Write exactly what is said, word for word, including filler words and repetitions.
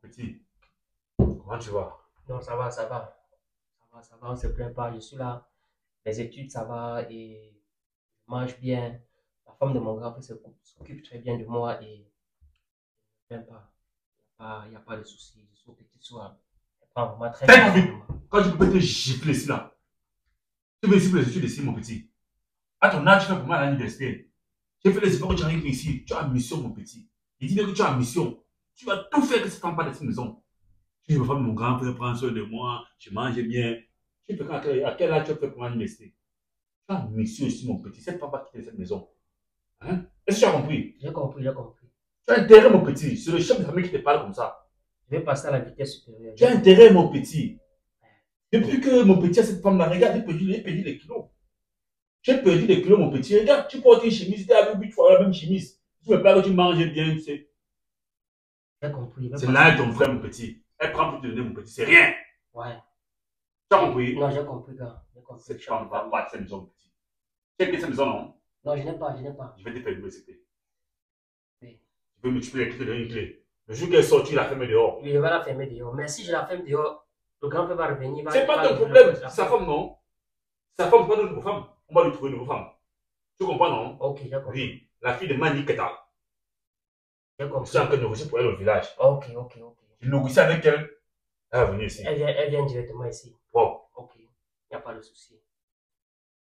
Petit, comment tu vas? Non, ça va, ça va. Ça va, ça va, on se plaint pas. Je suis là. Les études, ça va et je mange bien. La femme de mon grand frère s'occupe s'occupe très bien de moi et je ne me plains pas. Il n'y a, pas de souci. Je suis au petit soir. Elle prend vraiment très T'as bien soin de compris? moi. Quand je peux te gifler ici là, tu veux ici pour les études ici, mon petit. À ton âge, tu fais comment à l'université? J'ai fait les efforts que tu arrives ici. Tu as mission, mon petit. Il dit bien que tu as mission. Tu vas tout faire que ça ne pas de cette maison. Tu veux pas mon grand-père prendre soin de moi, je mange bien. Tu fais quand, à quel à quel âge tu fais pour l'université? Tu as mission ici, mon petit. C'est pas pas quitter cette maison. Hein? Est-ce que tu as compris? J'ai compris, j'ai compris. Tu as intérêt, mon petit. C'est le chef de famille qui te parle comme ça. Je vais passer à la vitesse supérieure. Tu J'ai as compris. intérêt, mon petit. Depuis que mon petit a cette femme-là, regarde, j'ai perdu, j'ai perdu les kilos. J'ai perdu des kilos, mon petit. Regarde, tu portes une chemise, tu as huit fois la même chemise. Tu me parles que tu manges bien, tu sais. J'ai compris. Je vais C'est passer à là la ton frère, vitesse. mon petit. Elle prend pour te donner, mon petit. C'est rien. Ouais. Tu as compris? Non, j'ai compris, gars. J'ai compris. Cette Chef de femme va famille. pas de cette maison, mon petit. Tu as que cette maison, non? Non, je n'ai pas, je n'ai pas. Je vais te faire l'université. Oui. Tu peux multiplier les clés, te donner une clé. Le jour qu'elle sort, tu la fermes dehors. Oui, je vais la fermer dehors. Mais si je la ferme dehors, le grand frère va revenir. Il va, C'est il pas va ton ouvrir le problème. porte- la Sa porte. femme, non? Sa femme, c'est pas une nouvelle femme. On va lui trouver une nouvelle femme. Tu comprends, non? Ok, j'ai compris. Oui. La fille de Mani Keta. J'ai Je compris. suis en train de négocier pour elle au village. Ok, ok, ok. Je négocie avec elle. Elle va venir ici. Elle vient, elle vient directement ici. Wow. Ok, il n'y a pas de souci.